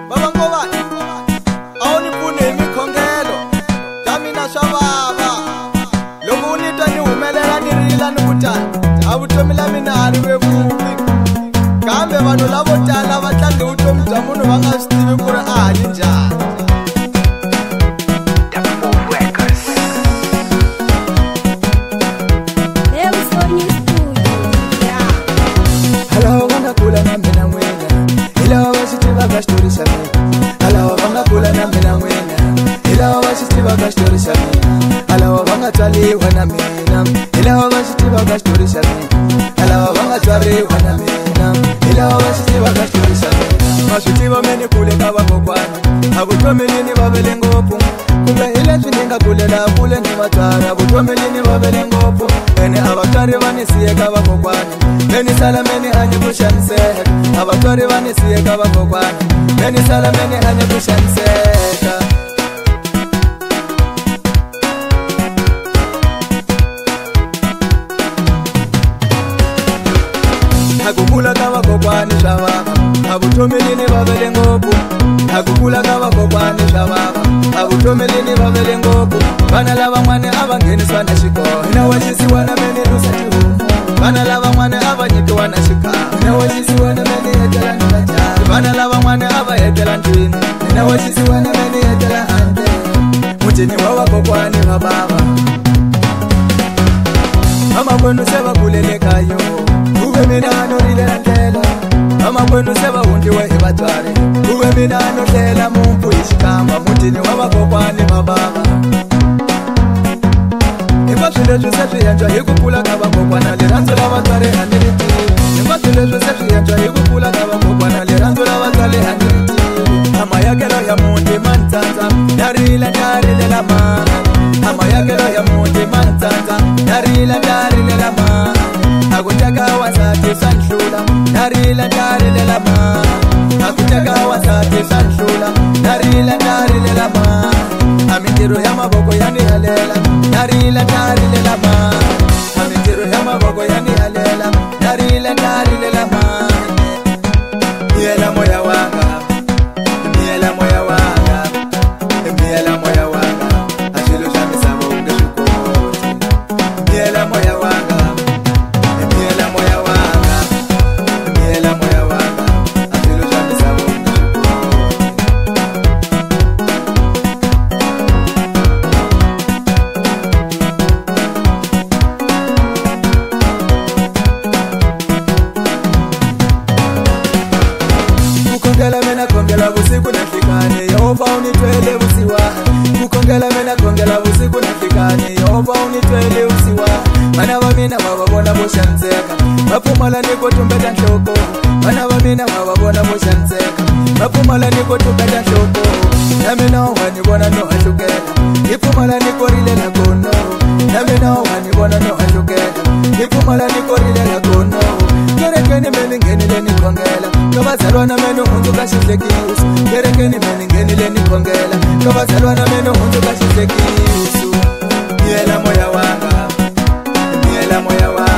Baba Ngobane awunipfune hi mikhongelo ya mina swa vava loko ni twa ni humelela ni rila ni kutani a vutomi la mina a ri vevuvi kambe vanhu lavo tala va tlange vutomi bya munhu va nga swi tivi ku ri a hanyi njhani. Kula na mina n'wina hi lava va swi tivaka xitori xa mina, a lava va nga kula na mina n'wina hi lava va swi tivaka xitori xa mina, a lava va nga tswaliwa na mina hi lava va swi tivaka xitori xa mina, a lava va nga tswariwa na mina hi lava va swi tivaka xitori xa mina. Ma swi tiva me ni kule ka vakokwana a vutomi ni vavele ngopfu kumbe hi leswi ni nga kulela kule ni vatswari a vutomi ni vavele ngopfu ene a vatswari va ni siye ka vakokwana meni sala meni hanye ku xaniseka a vatswari va ni siye ka vakokwana meni sala meni hanye ku xaniseka. A ku kula ka vakokwani swa vava a vutomi ni vavele ngopfu, a ku kula ka vakokwani swa vava a vutomi ni vavele ngopfu. Vana lavan'wana a va ngheniswa na xikolo na waxisiwa na meni rusa tihomu, vana lavan'wana a va nyikiwa na xikhamu na waxisiwa na meni hetela ni vatsari, vana lavan'wana a va hetela ndlwini na waxisiwa na meni hetela handle mutini wa vakokwani va bava. Vamakwenu se va kulele ka yo kuve mina no rilela ndlela, vamakwenu se va hundiwe hi vatswari kuve mina no hlela mumpfu hi xikamba mutini wa vakokwani va bava. Hinkwaswo leswi se swi endla hi ku kula ka vakokwana rirhandzu la vatswari a ni ri tivi, hinkwaswo leswi se swi endla hi ku kula ka vakokwana rirhandzu la vatswari a ni ri tivi. A mayakelo ya muti ma ni tsandza na rila na rilela mani, a mayakelo ya muti ma ni tsandza na rila na rilela mani, a ku teka wasati swa ni hlula na rila na rilela mani, a ku teka wasati swa ni hlula na rila na rilela mani, a mintirho ya mavoko ya ni halela na rila na rilela mani, a mintirho ya mavoko ya ni halela na rila na rilela mani. Miyela moya wanga, miyela moya wanga, miyela moya wanga, a swilo swa misava u nge swi koti. Miyela moya wanga, miyela moya wanga, miyela moya wanga, a swilo swa misava u nge swi koti. Kukongela mena kongela vusiku na nhlikani Yehova unitwele vusiwana, kukongela mena kongela vusiku na nhlikani Yehova unitwele vusiwana. Vana va mina va va vona vo xaniseka va pfumala ni ko tumbeta nhloko, vana va mina va va vona vo xaniseka va pfumala ni ko tumbeta nhloko. Na mina wa ni vona no hahlukela hi pfumala ni ko rilela kono, na mina wa ni vona no hahlukela hi pfumala ni ko rilela kono. Kerekeni meni nghenile ni khongela ka vazalwana meni hundzuka xihlekiso, kerekeni meni nghenile ni khongela ka vazalwana meni hundzuka xihlekiso. Miyela moya wanga, miyela moya wanga.